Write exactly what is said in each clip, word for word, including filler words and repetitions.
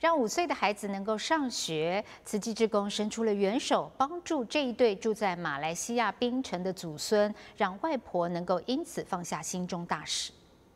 让五岁的孩子能够上学。慈济志工伸出了援手，帮助这一对住在马来西亚槟城的祖孙，让外婆能够因此放下心中大事。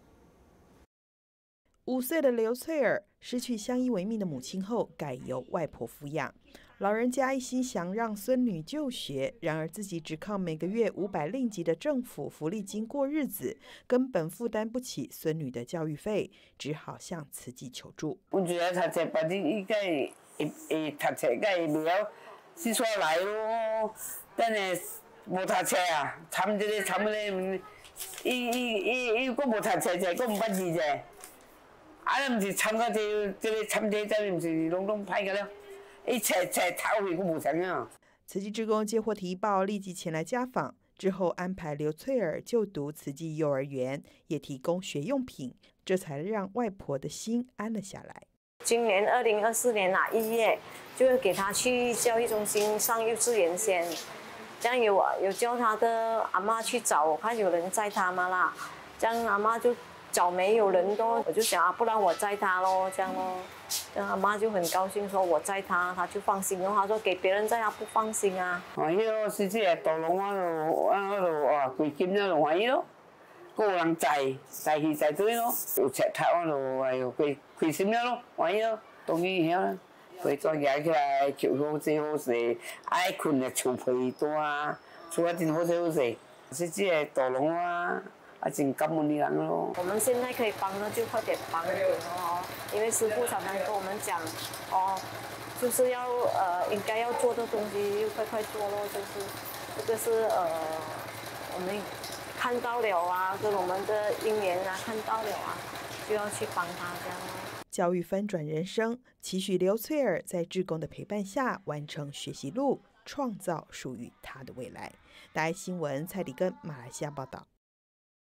五岁的刘翠儿失去相依为命的母亲后，改由外婆抚养。老人家一心想让孙女就学，然而自己只靠每个月五百令吉的政府福利金过日子，根本负担不起孙女的教育费，只好向慈济求助。 阮就爱读册，别日伊甲会会读册，甲会袂晓四处来咯。等下无读册啊，参这个参那个，伊伊伊伊佫无读册者，佫毋捌字者。啊，毋是参到这这个参这这，毋是拢拢歹个了。一册册头去，佫无相啊。 慈济志工接获提报，立即前来家访，之后安排刘翠儿就读慈济幼儿园，也提供学用品，这才让外婆的心安了下来。 今年二零二四年啊一月，就会给他去教育中心上幼稚园先，这样有有叫他的阿嬷去找，我看有人载他嘛啦，这样阿嬷就找没有人咯，我就想啊，不然我载他咯，这样咯。这样阿妈就很高兴，说我载他，他就放心咯。他说给别人载他不放心啊。 哦，迄个是这个大龙，我就我就哇，规金了就欢喜咯。佫有人载，载去载对咯。有册读我就哎呦，开开心了咯，欢喜咯。当然晓，回转起来求好势好势，爱困的厝皮大，厝啊真好势好势。是这个大龙啊。啊，真感恩你人咯！ 我们现在可以帮的就快点帮一点哦，因为师父常常跟我们讲，哦，就是要呃应该要做的东西就快快做咯，就是这个是呃我们看到了啊，跟我们的因缘啊看到了啊，就要去帮他这样咯。 教育翻转人生，期许刘翠儿在志工的陪伴下完成学习路，创造属于她的未来。大爱新闻蔡礼根马来西亚报道。